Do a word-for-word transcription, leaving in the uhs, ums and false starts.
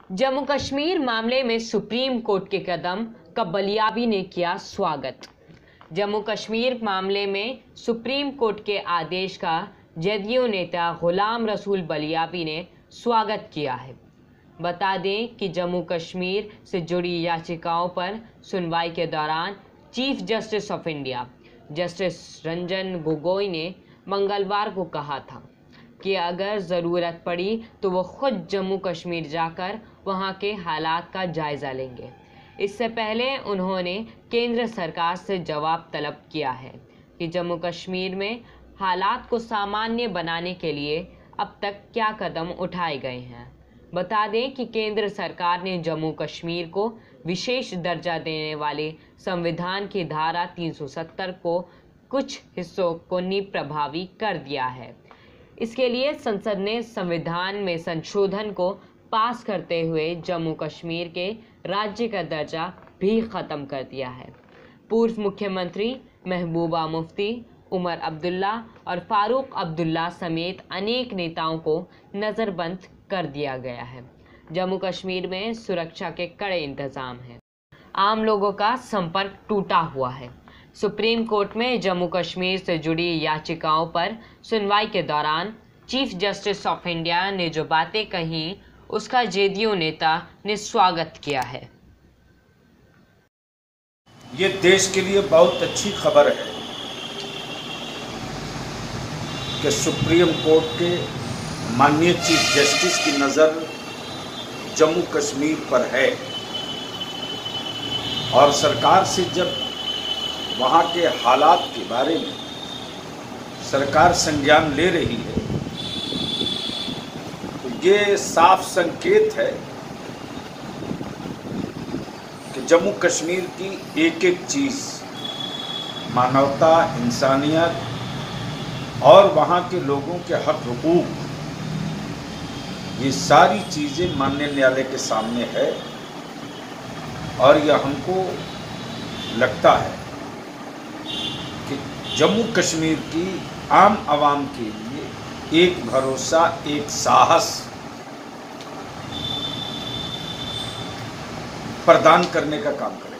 जम्मू कश्मीर मामले में supreme court के कदम का बलियाबी ने किया स्वागत। जम्मू कश्मीर मामले में सुप्रीम कोर्ट के आदेश का जेडीयू नेता गुलाम रसूल बलियाबी ने स्वागत किया है। बता दें कि जम्मू कश्मीर से जुड़ी याचिकाओं पर सुनवाई के दौरान chief justice of India justice Ranjan Gogoi ने मंगलवार को कहा था कि अगर ज़रूरत पड़ी तो वो खुद जम्मू कश्मीर जाकर वहां के हालात का जायज़ा लेंगे। इससे पहले उन्होंने केंद्र सरकार से जवाब तलब किया है कि जम्मू कश्मीर में हालात को सामान्य बनाने के लिए अब तक क्या कदम उठाए गए हैं। बता दें कि केंद्र सरकार ने जम्मू कश्मीर को विशेष दर्जा देने वाले संविधान की धारा तीन सौ सत्तर को कुछ हिस्सों को नीति प्रभावी कर दिया है। इसके लिए संसद ने संविधान में संशोधन को पास करते हुए जम्मू कश्मीर के राज्य का दर्जा भी ख़त्म कर दिया है। पूर्व मुख्यमंत्री महबूबा मुफ्ती, उमर अब्दुल्ला और फारूक अब्दुल्ला समेत अनेक नेताओं को नज़रबंद कर दिया गया है। जम्मू कश्मीर में सुरक्षा के कड़े इंतजाम हैं। आम लोगों का संपर्क टूटा हुआ है। सुप्रीम कोर्ट में जम्मू कश्मीर से जुड़ी याचिकाओं पर सुनवाई के दौरान चीफ जस्टिस ऑफ इंडिया ने जो बातें कही उसका जेडीयू नेता ने स्वागत किया है। ये देश के लिए बहुत अच्छी खबर है कि सुप्रीम कोर्ट के माननीय चीफ जस्टिस की नज़र जम्मू कश्मीर पर है और सरकार से जब वहाँ के हालात के बारे में सरकार संज्ञान ले रही है तो ये साफ संकेत है कि जम्मू कश्मीर की एक एक चीज़, मानवता, इंसानियत और वहाँ के लोगों के हक हुकूक, ये सारी चीज़ें माननीय न्यायालय के सामने है और यह हमको लगता है कि जम्मू कश्मीर की आम आवाम के लिए एक भरोसा, एक साहस प्रदान करने का काम करें।